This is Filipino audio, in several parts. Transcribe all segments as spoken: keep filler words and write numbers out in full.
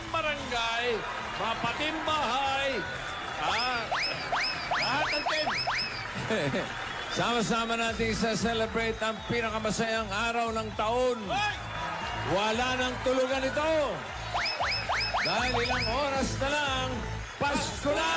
barangay, mapatim bahay, ah, lahat ng team. Sama-sama natin sa celebrate ang pinakamasayang araw ng taon. Wala nang tulugan ito. Dahil ilang oras na lang, Pasko na!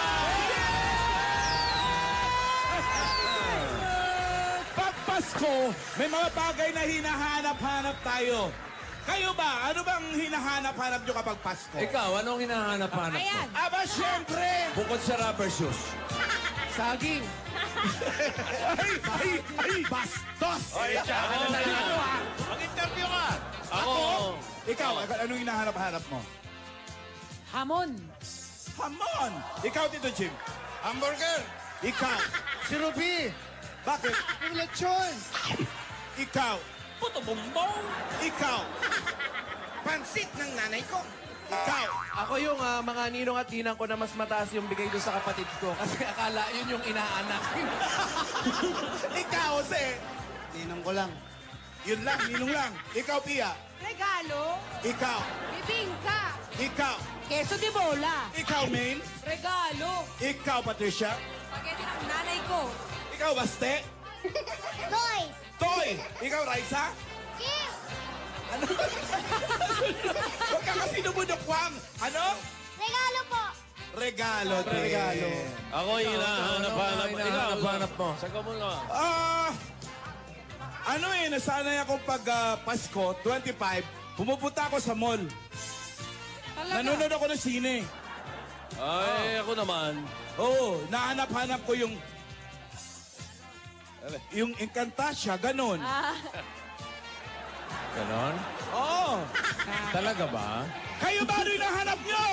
Pag Pasko, may mga bagay na hinahanap-hanap tayo. Kayo ba? Ano bang hinahanap-hanap nyo kapag Pasko? Ikaw, anong hinahanap-hanap mo? Ayan. Aba, syempre! Bukod sa rubber shoes. Saging! ay, ay, ay! Bastos! Ay, tsaka na tayo. Mag-interview ka! Ako, Ikaw, anong hinahanap-hanap mo? Hamon. Hamon! Ikaw, Tito Jim. Hamburger! Ikaw. Si Ruby! Bakit? Yung lechon! Ikaw. puto bumbong. Ikaw. Pansit ng nanay ko! Ikaw. Ako yung ah, mga ninong at ninang ko na mas mataas yung bigay doon sa kapatid ko. Kasi akala yun yung inaanak. Ikaw, Jose. Ninong ko lang. Yun lang, ninong lang. Ikaw, Pia. Regalo. Ikaw. Bibingka. Ikaw. Queso de bola. Ikaw, Maine. Regalo. Ikaw, Patricia. Spaghetti ng nanay ko. Ikaw, Baste. Toys. Toy. Ikaw, Raisa. Gift. Ano? Huwag ka kasi numudukwang. Ano? Regalo po. Regalo. Regalo. Ako yung hinahanap-hanap. Ano, Ikaw, hinahanap-hanap mo? Saga mo nga. Ah, ano eh, nasanay ako pag ah, Pasko, twenty-five, pumupunta ako sa mall. Talaga. Nanonood ako ng sine. Ay, ako naman. Oo, nahanap-hanap ko yung yung Encantasia, ganun. Ah, Ganon? Oo. Talaga ba? Kayo ba ano yung nahanap nyo?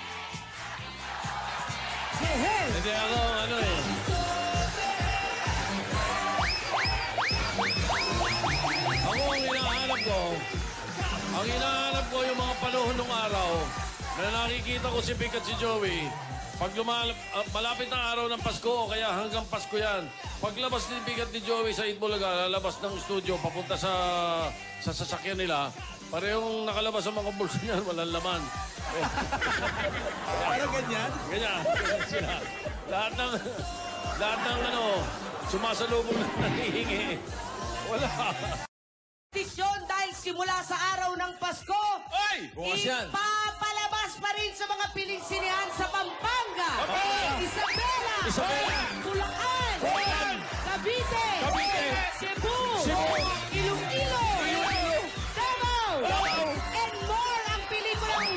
Hindi ako, ano eh. Ako ang hinahanap ko, ang hinahanap ko yung mga panahon ng araw na nakikita ko si Vic at si Joey. Pag lumalap, uh, malapit ng araw ng Pasko o kaya hanggang Pasko yan, paglabas ni Vic at ni Joey sa Itbulaga, lalabas ng studio, papunta sa sa sasakyan nila, parehong nakalabas ang mga bulsa niyan, walang laman. Parang ganyan? Ganyan, ganyan sila. Lahat ng, lahat ng ano, sumasalubong na nangihingi. Wala. Tradisyon dahil simula sa araw ng Pasko, Ay! Bukas yan. ipapalabas pa rin sa mga piling sinihan sa Pampanga, Okay. Isabela, Isabela. Bulacan, Bulacan. Cavite, Cavite. Cebu, Cebu. Iloilo, Iloilo. Davao, Davao. and more ang pelikulang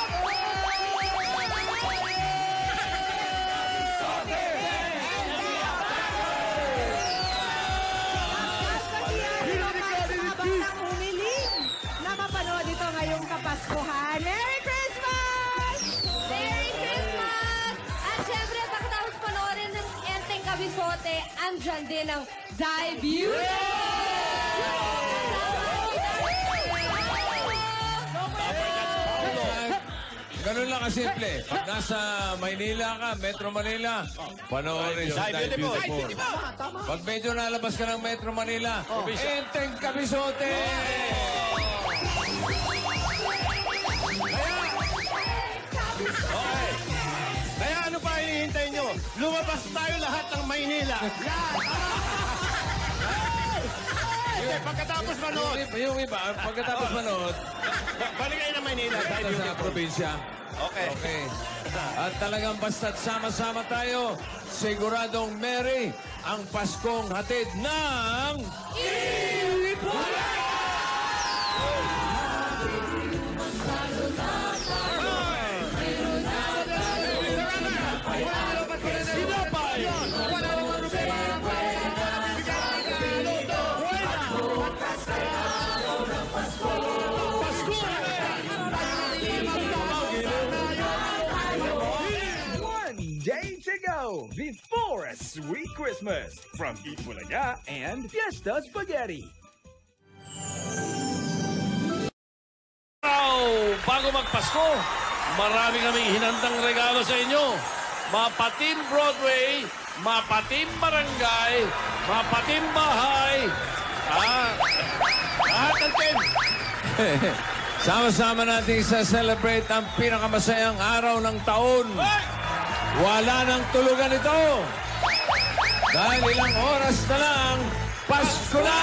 Batang umiling na mapanood ito ngayong Kapaskuhan. Merry Christmas! Merry Christmas! At syempre, pagkatapos panoorin ng Enteng Kabisote, andyan din ang Die Beauty! Ganun lang kasimple. Pag nasa Maynila ka, Metro Manila, panoorin sa Die Beautiful. Pag medyo nalabas ka ng Metro Manila, Enteng Kabisote! Okay. Kaya ano pa hinihintay nyo? Lumabas tayo lahat ng Maynila. Hindi, pagkatapos manood. Yung, yung iba, pagkatapos manood, Balik kayo ng Maynila. Dahil punta sa beautiful. probinsya. Okay. Okay. At talagang basta't sama-sama tayo, siguradong merry ang Paskong hatid ng... One day to go before a sweet Christmas from Eat Bulaga and Fiesta Spaghetti. Wow! Bago magpasko, marami kaming hinandang regalo sa inyo. Mapatim Broadway, Mapatim Barangay, Mapatim Bahay. Ah, lahat ng team. Sama-sama natin sa celebrate ang pinakamasayang araw ng taon. Wala nang tulugan ito. Dahil ilang oras na lang, Pasko na!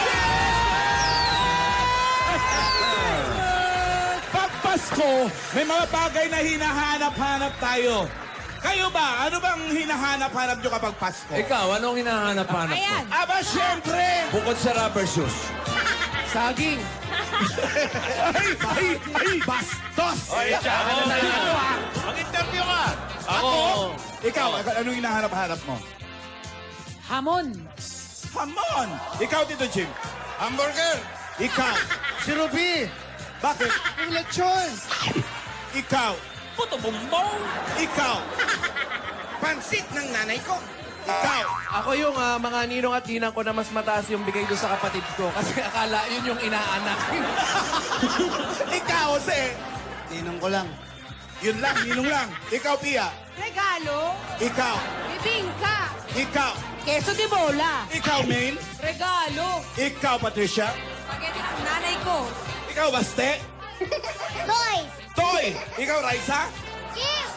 Pag Pasko, may mga bagay na hinahanap-hanap tayo. Kayo ba? Ano bang hinahanap-hanap nyo kapag Pasko? Ikaw, anong hinahanap-hanap mo? Ayan. Aba, syempre! Bukod sa rubber shoes. Saging. Ay, ay, ay, bastos! Oy, tsaka na tayo. Mag-interview ka. Ako, Ikaw, anong hinahanap-hanap mo? Hamon. Hamon! Ikaw, Tito Jim. Hamburger. Ikaw. Si Ruby. Bakit? Yung lechon. Ikaw. puto bumbong. Ikaw. Pansit ng nanay ko. Ikaw. Ako yung ah, mga ninong at ninang ko na mas mataas yung bigay doon sa kapatid ko. Kasi akala yun yung inaanak. Ikaw, Jose. Tinong ko lang. Yun lang, ninong lang. Ikaw, Pia. Regalo. Ikaw. Bibingka. Ikaw. Queso de bola. Ikaw, Maine. Regalo. Ikaw, Patricia. Pagkati ng nanay ko. Ikaw, Baste. Toys. Toy. Ikaw, Raisa. Gift.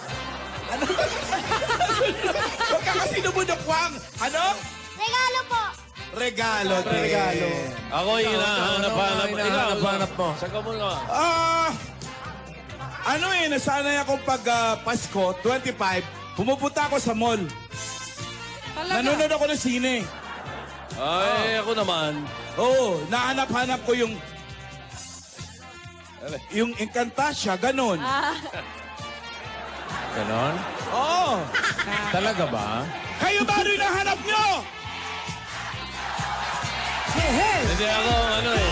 Huwag ka kasi nabunok-wang. Ano? Regalo po. Regalo. Regalo. Ako yung hinahanap-hanap. Ikaw, hinahanap-hanap mo. Saka mo nga. Ah, ano eh, nasanay akong pag ah, Pasko, twenty-five, pumupunta ako sa mall. Nanonood ako ng sine. Ay, ako naman. Oo, nahanap-hanap ko yung yung Encantasia, ganun. Ganon? Oo. Talaga ba? Kayo ba ano yung nahanap nyo? Hindi ako, ano eh.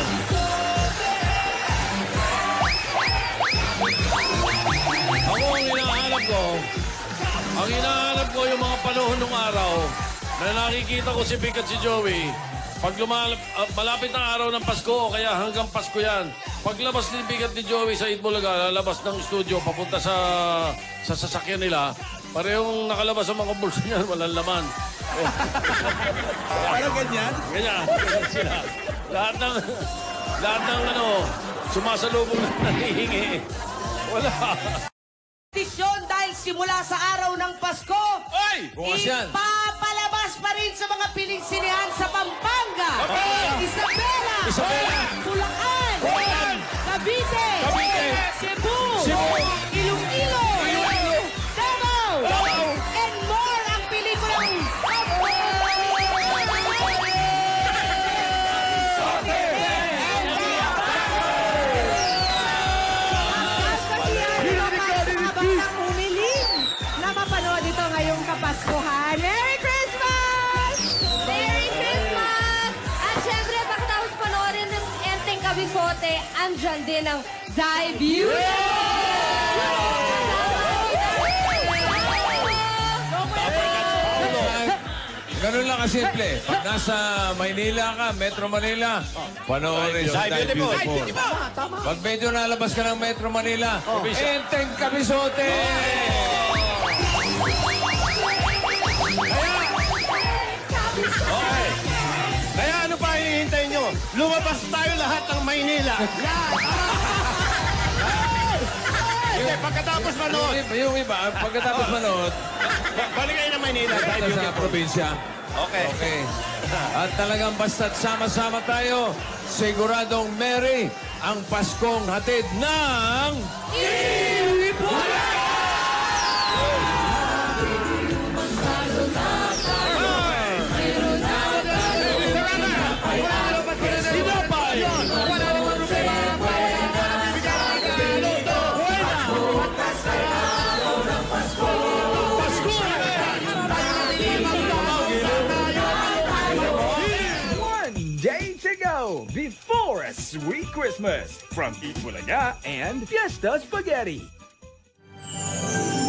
Ako ang hinahanap ko, ang hinahanap ko yung mga panahon ng araw na nakikita ko si Vic at si Joey. Pag lumalap, ah, malapit ang araw ng Pasko o kaya hanggang Pasko yan. Paglabas ni Vic at ni Joey sa Itbulaga, lalabas ng studio papunta sa sa sasakyan nila, parehong nakalabas ang mga bulso niyan, walang laman. Oh. Parang ganyan? Ganyan, ganyan sila. Lahat ng, lahat ng ano, sumasalubong na nanihingi. Wala. Tradisyon dahil simula sa araw ng Pasko, Ay! Bukas yan. ipapalabas pa rin sa mga piling sinehan sa Pampanga, Isabela, Isabela. Bulacan, Bulacan. Cavite, Cavite. Cebu, Cebu. Iloilo, Iloilo. Davao, Davao. and more ang pelikulang habang nang umiling na mapanood ito ngayong Kapaskuhan. Merry Christmas! Merry Christmas! At syempre, pagkatapos panoorin ng Enteng Kabisote, andyan din ang Zai Beauty! Ganun lang kasimple. Pag nasa Maynila ka, Metro Manila, panoorin yung Ay, Thai beautiful. Beautiful. Pag medyo nalabas ka ng Metro Manila, Enteng Kabisote! Okay. Kaya ano pa hinihintay nyo? Lumabas tayo lahat ng Maynila. Hindi, pagkatapos manood, Yung, yung iba, pagkatapos manood, balik kayo ng Maynila. Dahil punta sa beautiful. probinsya. Okay. Okay. At talagang basta't sama-sama tayo, siguradong merry ang Paskong hatid ng... One day to go before a sweet Christmas from Eat Bulaga and Fiesta Spaghetti.